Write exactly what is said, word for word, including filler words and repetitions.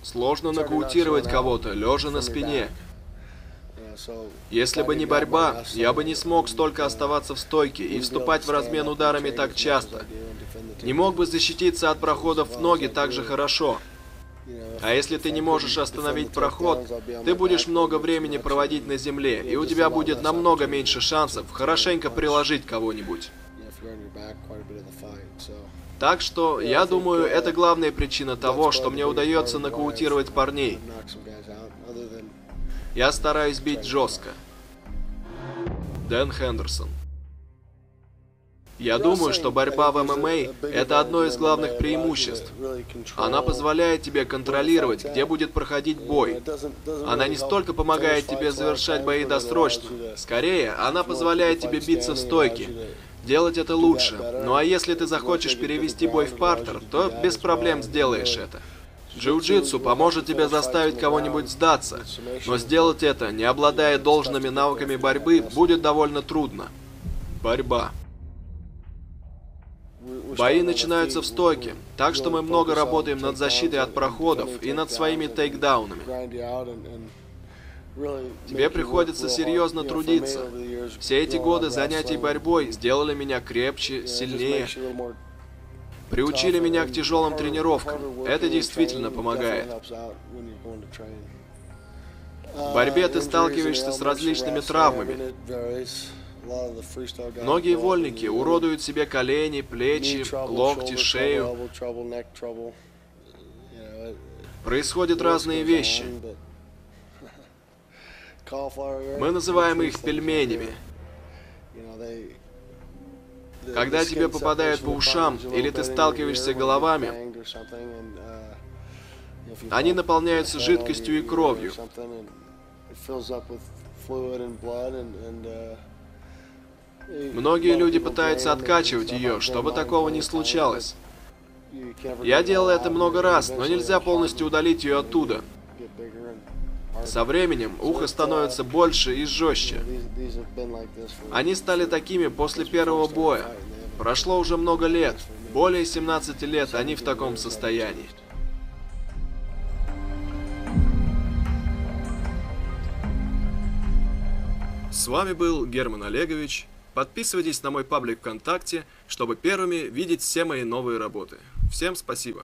Сложно нокаутировать кого-то, лежа на спине. Если бы не борьба, я бы не смог столько оставаться в стойке и вступать в размен ударами так часто. Не мог бы защититься от проходов в ноги так же хорошо. А если ты не можешь остановить проход, ты будешь много времени проводить на земле, и у тебя будет намного меньше шансов хорошенько приложить кого-нибудь. Так что, я думаю, это главная причина того, что мне удается нокаутировать парней. Я стараюсь бить жестко. Дэн Хендерсон. Я думаю, что борьба в эм эм а – это одно из главных преимуществ. Она позволяет тебе контролировать, где будет проходить бой. Она не столько помогает тебе завершать бои досрочно. Скорее, она позволяет тебе биться в стойке. Делать это лучше. Ну а если ты захочешь перевести бой в партер, то без проблем сделаешь это. Джиу-джитсу поможет тебе заставить кого-нибудь сдаться, но сделать это, не обладая должными навыками борьбы, будет довольно трудно. Борьба. Бои начинаются в стойке, так что мы много работаем над защитой от проходов и над своими тейкдаунами. Тебе приходится серьезно трудиться. Все эти годы занятий борьбой сделали меня крепче, сильнее, приучили меня к тяжелым тренировкам. Это действительно помогает. В борьбе ты сталкиваешься с различными травмами. Многие вольники уродуют себе колени, плечи, локти, шею. Происходят разные вещи. Мы называем их пельменями. Когда тебе попадают по ушам, или ты сталкиваешься головами, они наполняются жидкостью и кровью. Многие люди пытаются откачивать ее, чтобы такого не случалось. Я делал это много раз, но нельзя полностью удалить ее оттуда. Со временем ухо становится больше и жестче. Они стали такими после первого боя. Прошло уже много лет. Более семнадцати лет они в таком состоянии. С вами был Герман Олегович. Подписывайтесь на мой паблик ВКонтакте, чтобы первыми видеть все мои новые работы. Всем спасибо.